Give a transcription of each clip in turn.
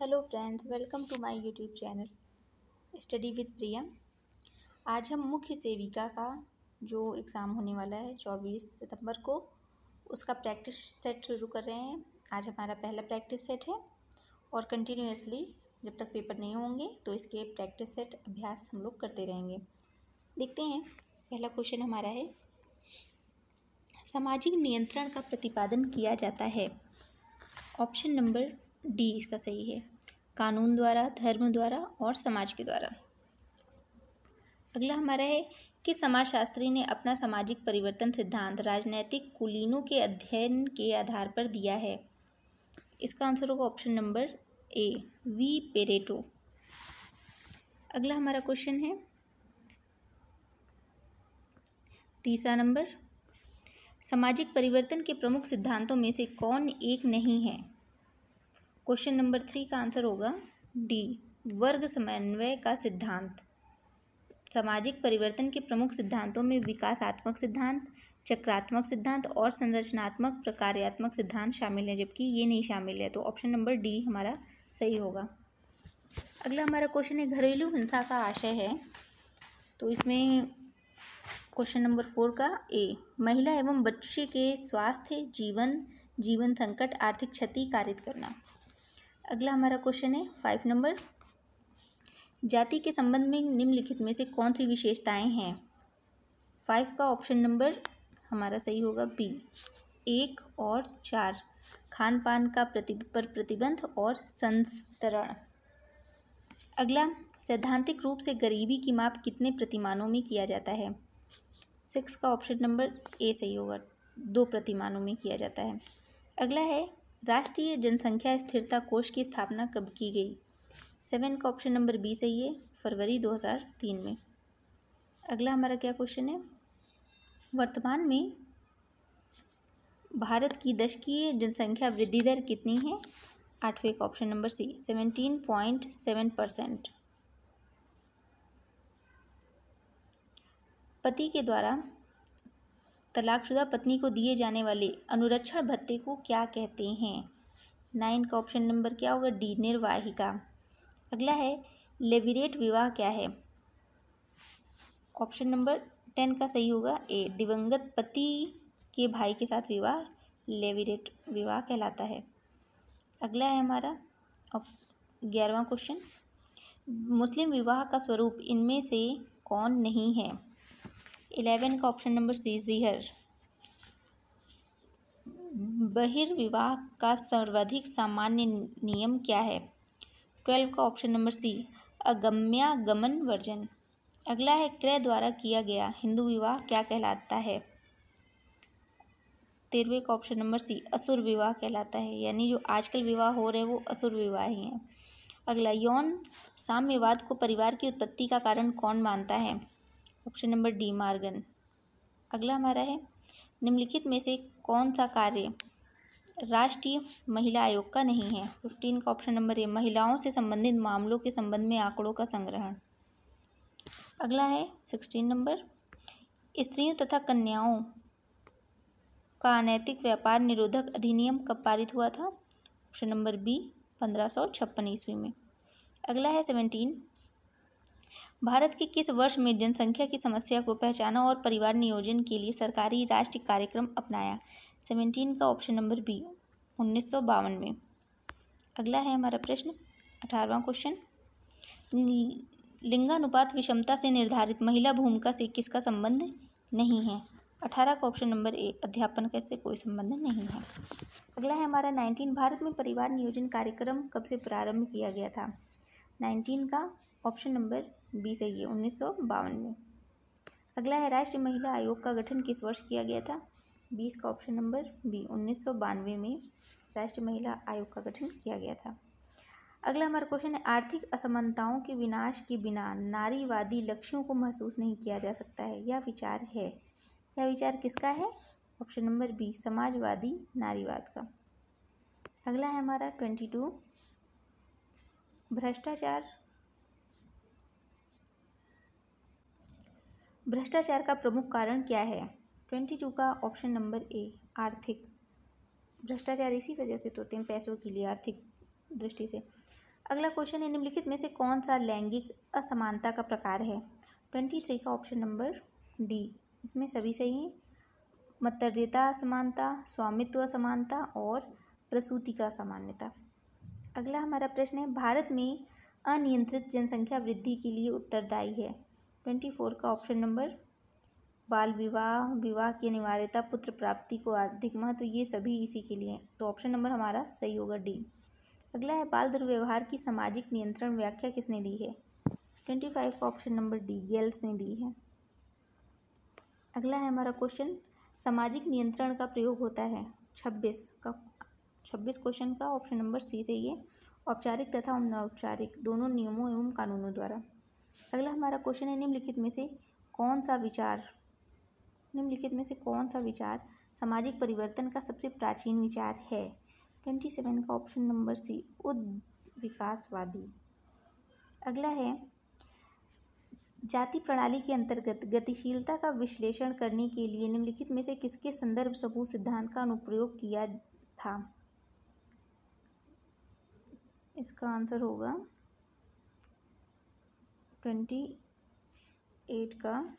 Hello friends, welcome to my YouTube channel study with Priya. आज हम मुख्य सेविका का जो एग्ज़ाम होने वाला है 24 सितंबर को, उसका प्रैक्टिस सेट शुरू कर रहे हैं। आज हमारा पहला प्रैक्टिस सेट है और कंटिन्यूअसली जब तक पेपर नहीं होंगे तो इसके प्रैक्टिस सेट अभ्यास हम लोग करते रहेंगे। देखते हैं, पहला क्वेश्चन हमारा है, सामाजिक नियंत्रण का प्रतिपादन किया जाता है। ऑप्शन नंबर डी इसका सही है, कानून द्वारा, धर्म द्वारा और समाज के द्वारा। अगला हमारा है कि समाजशास्त्री ने अपना सामाजिक परिवर्तन सिद्धांत राजनैतिक कुलीनों के अध्ययन के आधार पर दिया है। इसका आंसर होगा option number A, V Pareto. अगला हमारा क्वेश्चन है तीसरा नंबर, सामाजिक परिवर्तन के प्रमुख सिद्धांतों में से कौन एक नहीं है। क्वेश्चन नंबर 3 का आंसर होगा डी, वर्ग समन्वय का सिद्धांत। सामाजिक परिवर्तन के प्रमुख सिद्धांतों में विकासात्मक सिद्धांत, चक्रात्मक सिद्धांत और संरचनात्मक प्रकार्यात्मक सिद्धांत शामिल है, जबकि ये नहीं शामिल है, तो ऑप्शन नंबर डी हमारा सही होगा। अगला हमारा क्वेश्चन है, घरेलू हिंसा का आशय है, तो इसमें क्वेश्चन नंबर 4 का ए, महिला एवं बच्चे के स्वास्थ्य, जीवन संकट, आर्थिक क्षति कारित करना। अगला हमारा क्वेश्चन है 5 नंबर, जाति के संबंध में निम्नलिखित में से कौन सी विशेषताएं हैं। 5 का ऑप्शन नंबर हमारा सही होगा बी, 1 और 4, खान पान का प्रतिबंध और संस्तरण। अगला, सैद्धांतिक रूप से गरीबी की माप कितने प्रतिमानों में किया जाता है। 6 का ऑप्शन नंबर ए सही होगा, 2 प्रतिमानों में किया जाता है। अगला है, राष्ट्रीय जनसंख्या स्थिरता कोष की स्थापना कब की गई। 7 का ऑप्शन नंबर बी सही है, फरवरी 2003 में। अगला हमारा क्या क्वेश्चन है, वर्तमान में भारत की दशकीय जनसंख्या वृद्धि दर कितनी है। 8वें का ऑप्शन नंबर सी, 17.7%। पति के द्वारा तलाकशुदा पत्नी को दिए जाने वाले अनुरक्षण भत्ते को क्या कहते हैं। 9 का ऑप्शन नंबर क्या होगा, डी, निर्वाहिका। अगला है, लेविरेट विवाह क्या है। ऑप्शन नंबर 10 का सही होगा ए, दिवंगत पति के भाई के साथ विवाह लेविरेट विवाह कहलाता है। अगला है हमारा 11वां क्वेश्चन, मुस्लिम विवाह का स्वरूप इनमें से कौन नहीं है। 11 का ऑप्शन नंबर सी, ज़िहर। बहिर्विवाह का सर्वाधिक सामान्य नियम क्या है। 12 का ऑप्शन नंबर सी, अगम्यागमन वर्जन। अगला है, क्रय द्वारा किया गया हिंदू विवाह क्या कहलाता है। 13वें का ऑप्शन नंबर सी, असुर विवाह कहलाता है, यानी जो आजकल विवाह हो रहे हैं वो असुर विवाह ही हैं। अगला, यौन साम्यवाद को परिवार की उत्पत्ति का कारण कौन मानता है। Option number D, Morgan. अगला हमारा है, निम्नलिखित में से कौन सा कार्य राष्ट्रीय महिला आयोग का नहीं है। 15 का ऑप्शन नंबर ए, महिलाओं से संबंधित मामलों के संबंध में आंकड़ों का संग्रहण। अगला है 16 नंबर, स्त्रियों तथा कन्याओं का अनैतिक व्यापार निरोधक अधिनियम कब पारित हुआ था। ऑप्शन नंबर बी, 1556 ईस्वी में। अगला है 17, भारत के किस वर्ष में जनसंख्या की समस्या को पहचाना और परिवार नियोजन के लिए सरकारी राष्ट्रीय कार्यक्रम अपनाया। 17 का ऑप्शन नंबर बी, 1952 में। अगला है हमारा प्रश्न 18वां क्वेश्चन, लिंगानुपात विषमता से निर्धारित महिला भूमिका से किसका संबंध नहीं है। 18 का ऑप्शन नंबर ए, अध्यापन का इससे कोई संबंध नहीं है। अगला है हमारा 19, भारत में परिवार नियोजन कार्यक्रम कब से प्रारंभ किया गया था। 19 का ऑप्शन नंबर बी सही है, 1952 में। अगला है, राष्ट्रीय महिला आयोग का गठन किस वर्ष किया गया था। 20 का ऑप्शन नंबर बी, 1992 में राष्ट्रीय महिला आयोग का गठन किया गया था। अगला हमारा क्वेश्चन है, आर्थिक असमानताओं के विनाश के बिना नारीवादी लक्ष्यों को महसूस नहीं किया जा सकता है। यह विचार है, यह विचार किसका है। ऑप्शन नंबर बी, समाजवादी नारीवाद का। अगला है हमारा 22, भ्रष्टाचार का प्रमुख कारण क्या है। 22 का ऑप्शन नंबर ए, आर्थिक। भ्रष्टाचार इसी वजह से तो होते हैं, पैसों के लिए, आर्थिक दृष्टि से। अगला क्वेश्चन है, निम्नलिखित में से कौन सा लैंगिक असमानता का प्रकार है? 23 का ऑप्शन नंबर डी, इसमें सभी सही हैं। मतदाता असमानता, स्वामित्व असमानता और प्रसूति का असामान्यता। अगला हमारा प्रश्न है, भारत में अनियंत्रित जनसंख्या वृद्धि के लिए उत्तरदायी है? 24 का ऑप्शन नंबर बाल विवाह, विवाह की अनिवार्यता, पुत्र प्राप्ति को आर्थिक महत्व, ये सभी इसी के लिए, तो ऑप्शन नंबर हमारा सही होगा डी। अगला है, बाल दुर्व्यवहार की सामाजिक नियंत्रण व्याख्या किसने दी है? 25 का ऑप्शन नंबर डी, गेल्स ने दी है। अगला है हमारा क्वेश्चन, सामाजिक नियंत्रण का प्रयोग होता है? 26 क्वेश्चन का ऑप्शन नंबर सी सही है। औपचारिक तथा अनौपचारिक दोनों नियमों एवं कानूनों द्वारा। अगला हमारा क्वेश्चन है, निम्नलिखित में से कौन सा विचार सामाजिक परिवर्तन का सबसे प्राचीन विचार है? 27 का ऑप्शन नंबर सी, उद्विकासवादी। अगला है, जाति प्रणाली के अंतर्गत गतिशीलता का विश्लेषण करने के लिए निम्नलिखित में से किसके संदर्भ समूह सिद्धांत का अनुप्रयोग किया था? इसका आंसर होगा 28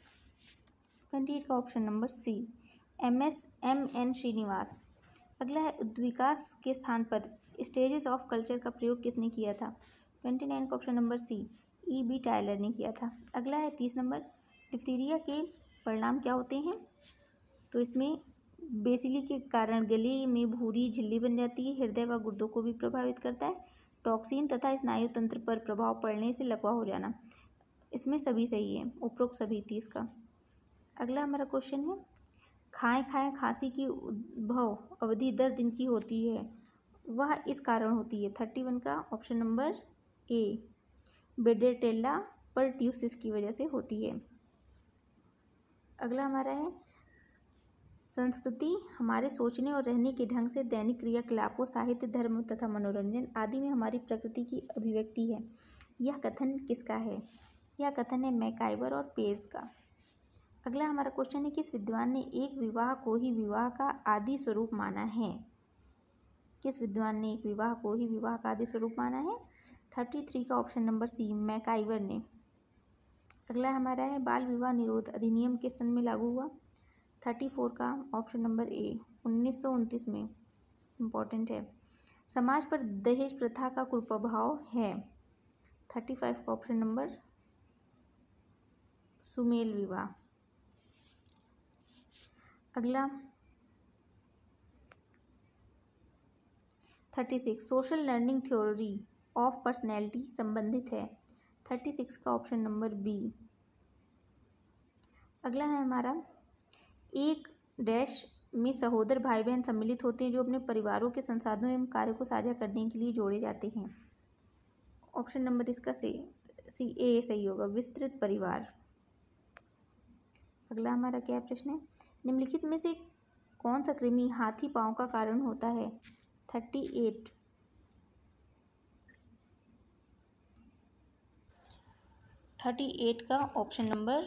का option number C, MN Srinivas. अगला है, उद्विकास के स्थान पर स्टेजेस ऑफ कल्चर का प्रयोग किसने किया था? 29 का ऑप्शन नंबर सी, E.B. टायलर ने किया था। अगला है 30 नंबर, डिप्थीरिया के परिणाम क्या होते हैं? तो इसमें बेसिली के कारण गले में भूरी झिल्ली बन जाती है, हृदय व गुर्दों को भी प्रभावित करता है, टॉक्सिन तथा स्नायु तंत्र पर प्रभाव पड़ने से लकवा हो जाना, इसमें सभी सही है, उपरोक्त सभी 30 का। अगला हमारा क्वेश्चन है, खाएं खांसी की उद्भव अवधि 10 दिन की होती है, वह इस कारण होती है? 31 का option number A, Bordetella pertussis की वजह से होती है। अगला हमारा है, संस्कृति हमारे सोचने और रहने के ढंग से दैनिक क्रियाकलापों, साहित्य, धर्म तथा मनोरंजन आदि में हमारी प्रकृति की अभिव्यक्ति है। यह कथन किसका है? यह कथन है मैकाइवर और पेज का। अगला हमारा क्वेश्चन है, किस विद्वान ने एक विवाह को ही विवाह का आदि स्वरूप माना है? किस विद्वान ने एक विवाह को ही विवाह का आदि स्वरूप माना है? 33 का ऑप्शन नंबर सी, मैकाइवर ने। अगला हमारा है, बाल विवाह निरोध अधिनियम किस सन में लागू हुआ? 34 का ऑप्शन नंबर ए, 1929 में। इम्पॉर्टेंट है। समाज पर दहेज प्रथा का कुप्रभाव है? 35 का ऑप्शन नंबर सुमेल विवाह। अगला 36, social learning theory of personality संबंधित है? 36 का ऑप्शन नंबर बी। अगला है हमारा, एक डैश में सहोदर भाई बहन सम्मिलित होते हैं जो अपने परिवारों के संसाधनों एवं कार्य को साझा करने के लिए जोड़े जाते हैं। ऑप्शन नंबर इसका सी ए सही होगा, विस्तृत परिवार। अगला हमारा क्या प्रश्न है, निम्नलिखित में से कौन सा कृमि हाथी पांव का कारण होता है? 38 का ऑप्शन नंबर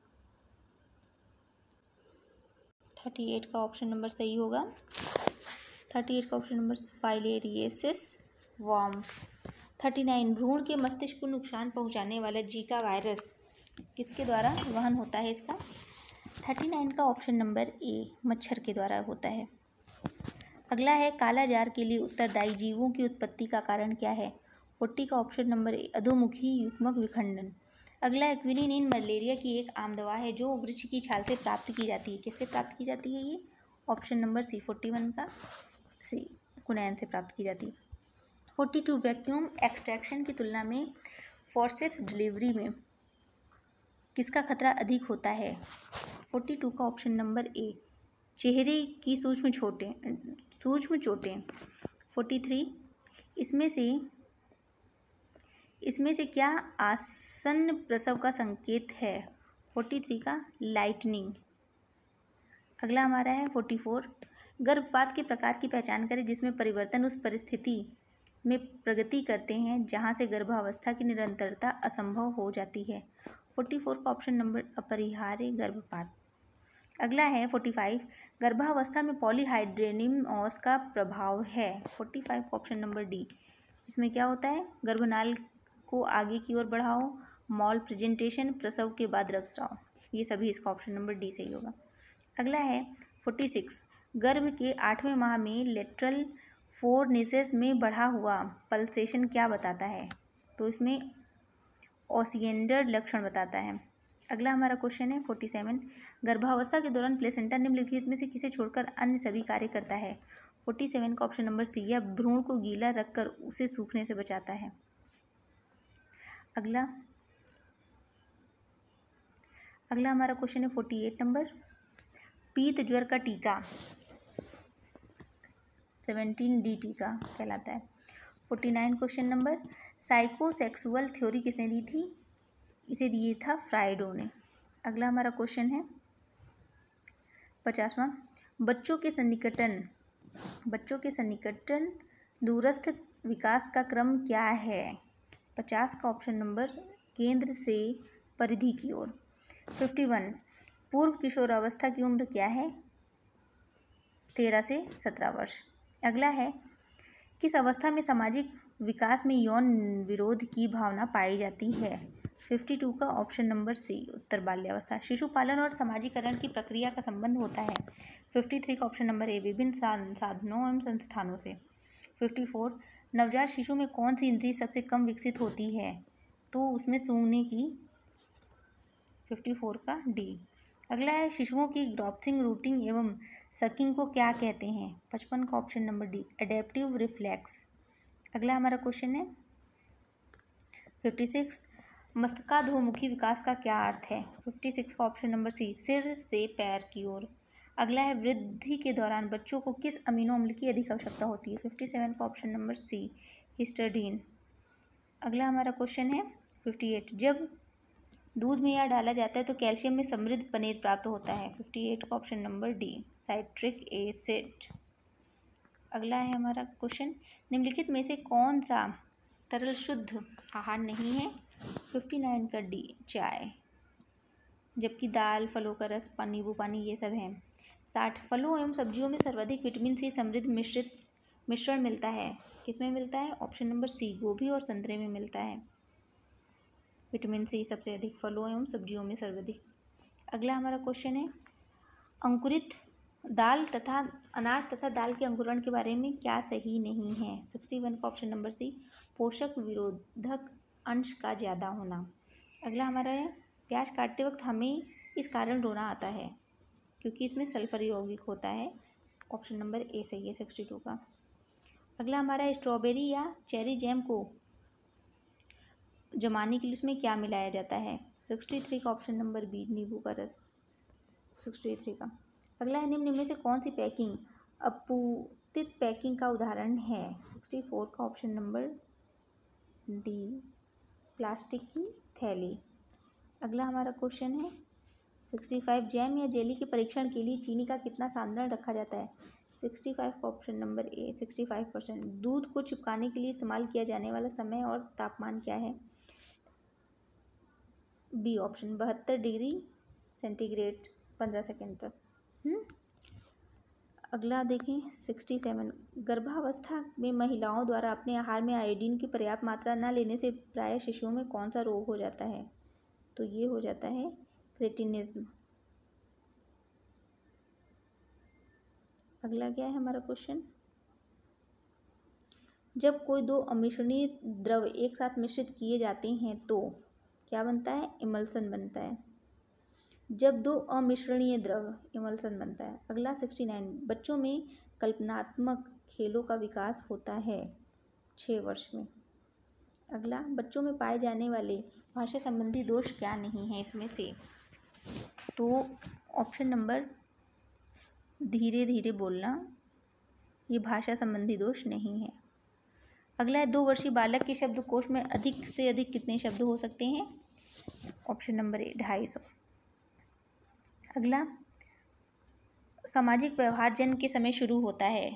38 का ऑप्शन नंबर सही होगा। 38 का ऑप्शन नंबर फाइलेरियसिस वॉर्म्स। 39, भ्रूण के मस्तिष्क को नुकसान पहुंचाने वाला जीका वायरस किसके द्वारा वहन होता है? इसका 39 का ऑप्शन नंबर ए, मच्छर के द्वारा होता है। अगला है, काला जार के लिए उत्तरदायी जीवों की उत्पत्ति का कारण क्या है? 40 का ऑप्शन नंबर ए, अधोमुखी युग्मक विखंडन। अगला है, क्विनिन मलेरिया की एक आम दवा है जो वृक्ष की छाल से प्राप्त की जाती है। किससे प्राप्त की जाती है ये? ऑप्शन नंबर सी, 41 का सी, कुनैन से प्राप्त की जाती है। 42, वैक्यूम एक्सट्रैक्शन की तुलना में फोर्सेप्स डिलीवरी में किसका खतरा अधिक होता है? 42 का ऑप्शन नंबर ए, चेहरे की सूक्ष्म चोटें। 43, इसमें से क्या आसन्न प्रसव का संकेत है? 43 का लाइटनिंग। अगला हमारा है 44, गर्भपात के प्रकार की पहचान करें जिसमें परिवर्तन उस परिस्थिति में प्रगति करते हैं जहां से गर्भावस्था की निरंतरता असंभव हो जाती है। 44 का ऑप्शन नंबर अपरिहार्य गर्भपात। अगला है 45, गर्भावस्था में पॉलीहाइड्रेनियम का प्रभाव है। 45 का ऑप्शन नंबर डी, इसमें क्या होता है? गर्भनाल को आगे की ओर बढ़ाओ, मॉल प्रेजेंटेशन, प्रसव के बाद रक्तस्राव। ये सभी इसका ऑप्शन नंबर डी सही होगा। अगला है 46, गर्भ के 8वें माह में लेटरल फोरनिसेस में बढ़ा हुआ पल्सेशन क्या बताता है? तो इसमें ओसिएंडर लक्षण बताता है। अगला हमारा क्वेश्चन है 47, गर्भावस्था के दौरान प्लेसेंटा निम्नलिखित में से किसे छोड़कर अन्य सभी कार्य करता है? 47 का ऑप्शन नंबर सी, यह भ्रूण को गीला रखकर उसे सूखने से बचाता है। अगला हमारा क्वेश्चन है 48 नंबर, पीत ज्वर का टीका 17D टीका कहलाता है। 49 क्वेश्चन नंबर, साइकोसेक्सुअल थ्योरी किसने दी थी? इसे दिए था फ्राइडो ने। अगला हमारा क्वेश्चन है 50वां, बच्चों के सन्निकटन दूरस्थ विकास का क्रम क्या है? 50 का ऑप्शन नंबर केंद्र से परिधि की ओर। 51, पूर्व किशोरावस्था की उम्र क्या है? 13 से 17 वर्ष। अगला है, किस अवस्था में सामाजिक विकास में यौन विरोध की भावना पाई जाती है? 52 का ऑप्शन नंबर सी, उत्तर बाल्यावस्था। शिशु पालन और समाजीकरण की प्रक्रिया का संबंध होता है। 53 का ऑप्शन नंबर ए, विभिन्न साधनों एवं संस्थानों से। 54, नवजात शिशु में कौन सी इंद्रिय सबसे कम विकसित होती है? तो उसमें सूंघने की। 54 का डी। अगला है, शिशुओं की ग्रॉप्सिंग, रूटिंग एवं सकिंग को क्या कहते हैं? 55 का option number D, adaptive reflex. अगला हमारा क्वेश्चन है 56, मस्तकाधोमुखी विकास का क्या अर्थ है? 56 का ऑप्शन नंबर सी, सिर से पैर की ओर। अगला है, वृद्धि के दौरान बच्चों को किस अमीनो अम्ल की अधिक आवश्यकता होती है? 57 का ऑप्शन नंबर सी, हिस्टडीन। अगला हमारा क्वेश्चन है 58, जब दूध में यह डाला जाता है तो कैल्शियम में समृद्ध पनीर प्राप्त होता है? 58 का option number D, citric acid. अगला है हमारा क्वेश्चन, निम्नलिखित में से कौन सा तरल शुद्ध आहार नहीं है? 59 का डी, चाय। जबकि दाल, फलों का रस, नींबू पानी ये सब हैं। 60, फलों एवं सब्जियों में सर्वाधिक विटामिन सी समृद्ध मिश्रण मिलता है? किसमें मिलता है? ऑप्शन नंबर सी, गोभी और संतरे में मिलता है। विटामिन सी सबसे अधिक फलों एवं सब्जियों में सर्वाधिक। अगला हमारा क्वेश्चन है, अंकुरित दाल तथा अनाज तथा दाल के अंकुरण के बारे में क्या सही नहीं है? 61 का ऑप्शन नंबर सी, पोषक विरोधक अंश का ज़्यादा होना। अगला हमारा है, प्याज काटते वक्त हमें इस कारण रोना आता है क्योंकि इसमें सल्फर यौगिक होता है। ऑप्शन नंबर ए सही है 62 का। अगला हमारा है, स्ट्रॉबेरी या चेरी जैम को जमाने के लिए उसमें क्या मिलाया जाता है? 63 का ऑप्शन नंबर बी, नींबू का रस। 63 का। अगला है, निम्न में से कौन सी पैकिंग अपूर्तित पैकिंग का उदाहरण है? 64 का ऑप्शन नंबर डी, प्लास्टिक की थैली। अगला हमारा क्वेश्चन है 65, जैम या जेली के परीक्षण के लिए चीनी का कितना सांद्रण रखा जाता है? 65 का ऑप्शन नंबर ए, 65%। दूध को चिपकाने के लिए इस्तेमाल किया जाने वाला समय और तापमान क्या है? B option, 72 degree centigrade 15 second तक। अगला देखें 67, गर्भावस्था में महिलाओं द्वारा अपने आहार में आयोडीन की पर्याप्त मात्रा न लेने से प्रायः शिशुओं में कौन सा रोग हो जाता है? तो ये हो जाता है क्रेटिनिज्म। अगला क्या है हमारा क्वेश्चन, जब कोई दो अमिश्रणीय द्रव एक साथ मिश्रित किए जाते हैं तो क्या बनता है? इमल्सन बनता है। जब दो अमिश्रणीय द्रव, इमल्सन बनता है। अगला 69, बच्चों में कल्पनात्मक खेलों का विकास होता है 6 वर्ष में। अगला, बच्चों में पाए जाने वाले भाषा संबंधी दोष क्या नहीं है इसमें से? तो ऑप्शन नंबर धीरे धीरे बोलना, ये भाषा संबंधी दोष नहीं है। अगला है, 2 वर्षीय बालक के शब्दकोश में अधिक से अधिक कितने शब्द हो सकते हैं? Option number A, 250। अगला, सामाजिक व्यवहार जन्म के समय शुरू होता है?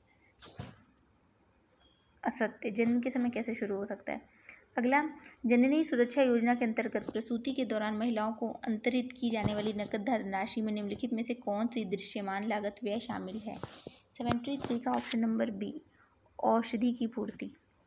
असत्य। जन्म के समय कैसे शुरू हो सकता है? अगला, जननी सुरक्षा योजना के अंतर्गत प्रसूति के दौरान महिलाओं को अंतरित की जाने वाली नकद धनराशि में निम्नलिखित में से कौन सी दृश्यमान लागत व्यय शामिल है? 73 का ऑप्शन नंबर बी, औषधि की पूर्ति।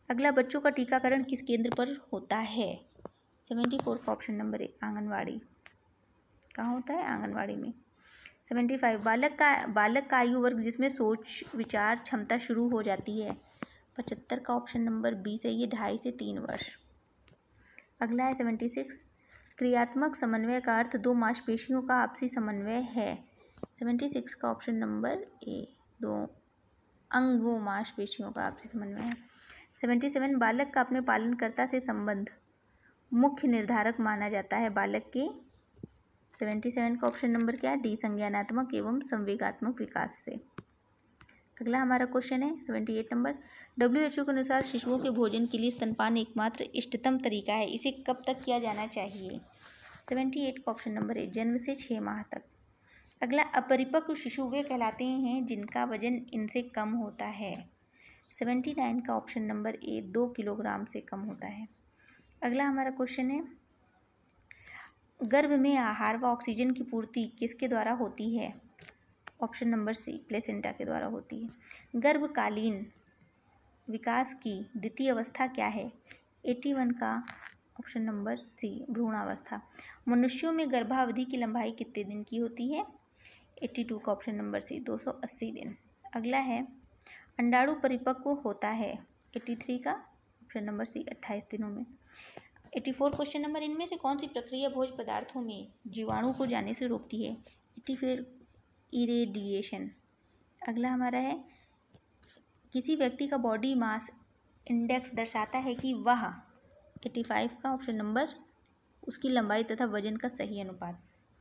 अगला, बच्चों का टीकाकरण किस केंद्र पर होता है? 74 का ऑप्शन नंबर ए, आंगनवाड़ी। कहाँ होता है? आंगनवाड़ी में। 75, बालक का आयु वर्ग जिसमें सोच विचार क्षमता शुरू हो जाती है। 75 का ऑप्शन नंबर बी सही है, 2.5 से 3 वर्ष। अगला है 76, क्रियात्मक समन्वय का अर्थ दो मांसपेशियों का आपसी समन्वय है। 76 का ऑप्शन नंबर ए, दो अंगों मांसपेशियों का आपसी समन्वय है। 77, बालक का अपने पालनकर्ता से संबंध मुख्य निर्धारक माना जाता है बालक के। 77 का ऑप्शन नंबर क्या है? डी, संज्ञानात्मक एवं संवेगात्मक विकास से। अगला हमारा क्वेश्चन है 78 नंबर, WHO के अनुसार शिशुओं के भोजन के लिए स्तनपान एकमात्र इष्टतम तरीका है, इसे कब तक किया जाना चाहिए? 78 का ऑप्शन नंबर ए, जन्म से 6 माह तक। अगला, अपरिपक्व शिशु वे कहलाते हैं जिनका वजन इनसे कम होता है। 79 का ऑप्शन नंबर ए, 2 किलोग्राम से कम होता है। अगला हमारा क्वेश्चन है, गर्भ में आहार व ऑक्सीजन की पूर्ति किसके द्वारा होती है? ऑप्शन नंबर सी, प्लेसेंटा के द्वारा होती है। गर्भकालीन विकास की द्वितीय अवस्था क्या है? 81 का ऑप्शन नंबर सी, भ्रूणावस्था। मनुष्यों में गर्भावधि की लंबाई कितने दिन की होती है? 82 का ऑप्शन नंबर सी, 280 दिन। अगला है, अंडाणु परिपक्व होता है। 83 का ऑप्शन नंबर सी, 28 दिनों में। 84 क्वेश्चन नंबर, इनमें से कौन सी प्रक्रिया भोज्य पदार्थों में जीवाणु को जाने से रोकती है? 84, इरेडिएशन। अगला हमारा है, किसी व्यक्ति का बॉडी मास इंडेक्स दर्शाता है कि वह 85 का ऑप्शन नंबर, उसकी लंबाई तथा वजन का सही अनुपात।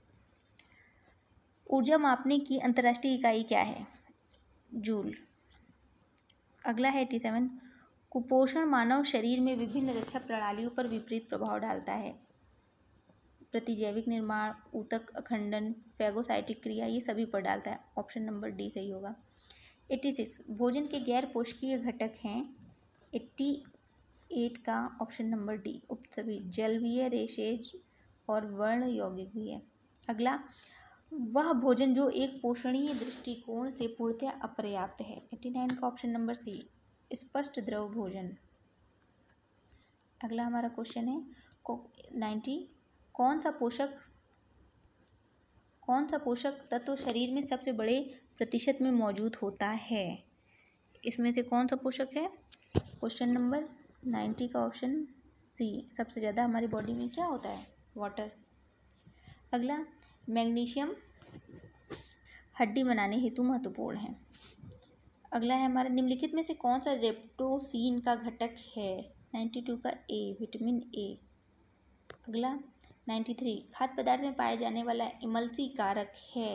ऊर्जा मापने की अंतर्राष्ट्रीय इकाई क्या है? जूल। अगला है 87, कुपोषण मानव शरीर में विभिन्न रक्षा प्रणालियों पर विपरीत प्रभाव डालता है। प्रतिजैविक निर्माण, ऊतक अखंडन, फैगोसाइटिक क्रिया, ये सभी पर डालता है। ऑप्शन नंबर डी सही होगा। 86, भोजन के गैर पोषकीय घटक हैं। 88 का ऑप्शन नंबर डी, उपसभी, जल भी है, रेशेज और वर्ण यौगिक भी है। अगला, वह भोजन जो एक पोषणीय दृष्टिकोण से पूर्णतः अपर्याप्त है। 89 का ऑप्शन नंबर सी, स्पष्ट द्रव भोजन। अगला हमारा क्वेश्चन है 90, कौन सा पोषक तत्व शरीर में सबसे बड़े प्रतिशत में मौजूद होता है? इसमें से कौन सा पोषक है? क्वेश्चन नंबर 90 का ऑप्शन सी, सबसे ज़्यादा हमारी बॉडी में क्या होता है? वाटर। अगला, मैग्नीशियम हड्डी बनाने हेतु महत्वपूर्ण है। अगला है हमारा, निम्नलिखित में से कौन सा रेप्टोसीन का घटक है? 92 का ए, विटामिन ए। अगला 93, खाद्य पदार्थ में पाया जाने वाला इमल्सी कारक है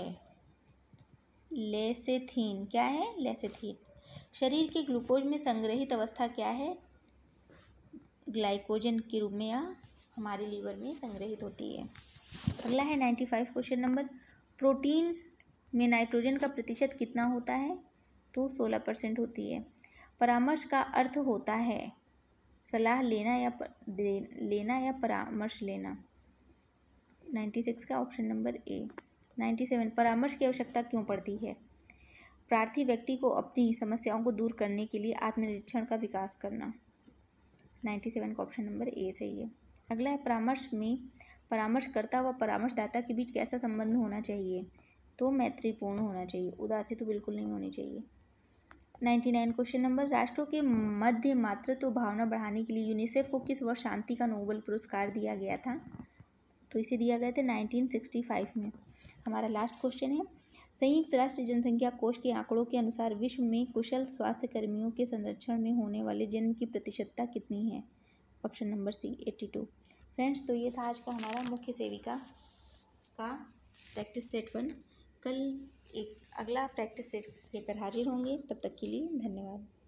लेसेथीन। क्या है? लेसेथीन। शरीर के ग्लूकोज में संग्रहित अवस्था क्या है? ग्लाइकोजन के रूप में या हमारे लीवर में संग्रहित होती है। अगला है 95 क्वेश्चन नंबर, प्रोटीन में नाइट्रोजन का प्रतिशत कितना होता है? तो 16% होती है। परामर्श का अर्थ होता है सलाह लेना या परामर्श लेना। 96 का ऑप्शन नंबर ए। 97, परामर्श की आवश्यकता क्यों पड़ती है? प्रार्थी व्यक्ति को अपनी समस्याओं को दूर करने के लिए आत्मनिरीक्षण का विकास करना। 97 का ऑप्शन नंबर ए सही है। अगला है, परामर्श में परामर्शकर्ता व परामर्शदाता के बीच कैसा संबंध होना चाहिए? तो मैत्रीपूर्ण होना चाहिए, उदासी तो बिल्कुल नहीं होनी चाहिए। 99 क्वेश्चन नंबर, राष्ट्रों के मध्य मातृत्व भावना बढ़ाने के लिए यूनिसेफ को किस वर्ष शांति का नोबेल पुरस्कार दिया गया था? तो इसे दिया गया था 1965 में। हमारा लास्ट क्वेश्चन है, संयुक्त राष्ट्र जनसंख्या कोष के आंकड़ों के अनुसार विश्व में कुशल स्वास्थ्य कर्मियों के संरक्षण में होने वाले जन्म की प्रतिशतता कितनी है? ऑप्शन नंबर सी, 82। फ्रेंड्स, तो ये था आज का हमारा मुख्य सेविका का प्रैक्टिस सेट 1। कल एक अगला प्रैक्टिस सेट लेकर हाजिर होंगे, तब तक के लिए धन्यवाद।